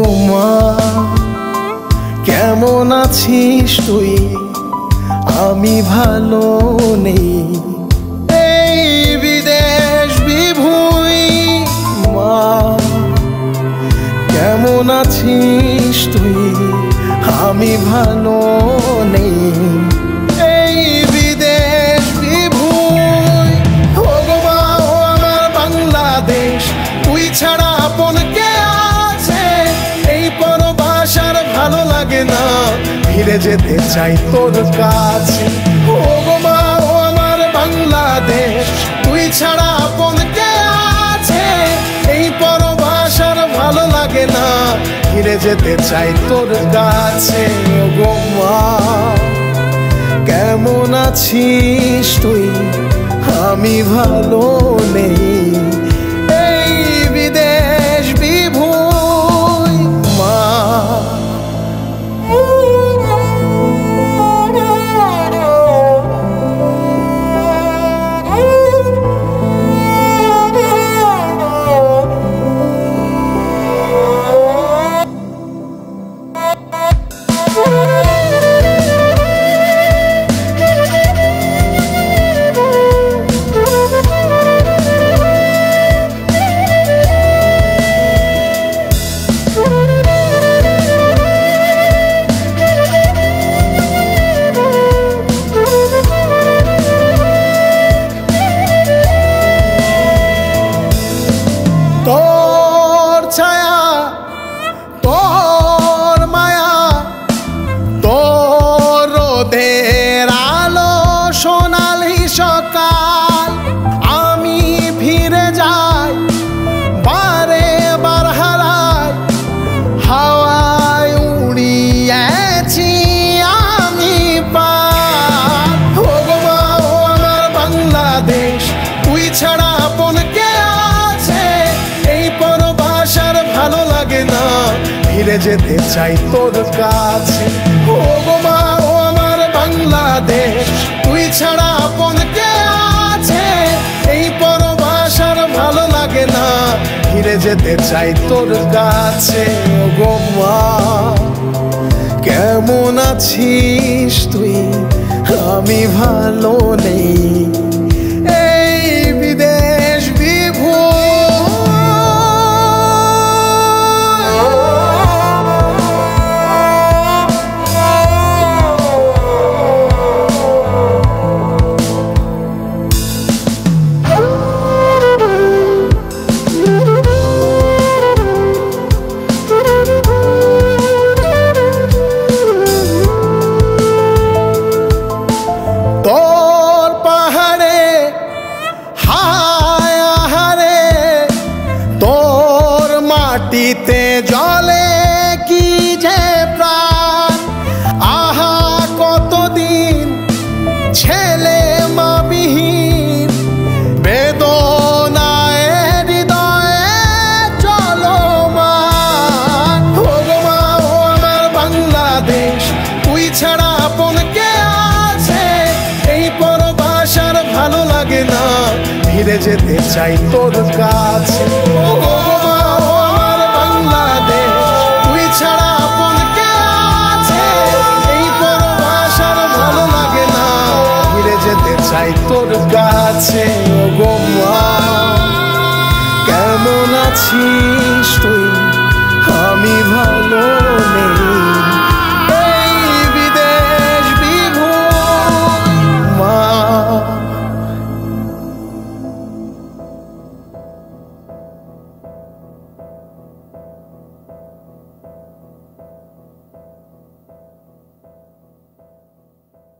গো মা কেমন আছিস তুই? আমি ভালো নেই, এই বিদেশ বিভুঁই। মা কেমন আছিস তুই? আমি ভালো নেই, এই বিদেশ বিভুঁই। ও গো মা ও আমার বাংলাদেশ, তুই ছাড়া আপন কে আছে? এই পরবাস আর ভালো লাগে না, ফিরে যেতে চাই তোর কাছে। ও গো মা ও আমার বাংলাদেশ, তুই ছাড়া আপন কে আছে? এই পরবাস আর ভালো লাগে না, ফিরে যেতে চাই তোর কাছে। ও গো মা কেমন আছিস তুই? আমি ভালো নেই, এই বিদেশ বিভুঁই। মা তোর ছায়া, তোর মায়া, তোর রোদের আলো, সোনালি সকাল। আমি ফিরে যাই, বারে বার হারাই, হাওয়ায় উড়িয়েছি আমি পার। ও গো মা ও আমার বাংলাদেশ, তুই ছাড়া আপন কে আছে? এই পরবাস আর ভালো লাগে না, ফিরে যেতে চাই তোর কাছে। ও গো মা ও আমার বাংলাদেশ, তুই ছাড়া আপন কে আছে? এই পরবাস আর ভালো লাগে না, ফিরে যেতে চাই তোর কাছে। ও গো মা কেমন আছিস তুই? আমি ভালো নেই, এই বিদেশ বিভুঁই। তোর পাহাড়ে হায় আহারে, তোর মাটিতে জলে কি যে প্রাণ। আহা কতদিন ছেলে মাবিহীন, বেদনায় হৃদয়ে চলমান। ও গো মা ও আমার বাংলাদেশ, তুই ছাড়া আপন কে আছে? এই পরবাস আর ভালো লাগে না, ফিরে যেতে চাই তোর কাছে। ও গো মা ও আমার বাংলাদেশ, তুই ছাড়া আপন কে আছে? এই পরবাস আর ভালো লাগে না, ফিরে যেতে চাই তোর কাছে। ও গো মা কেমন আছিস তুই?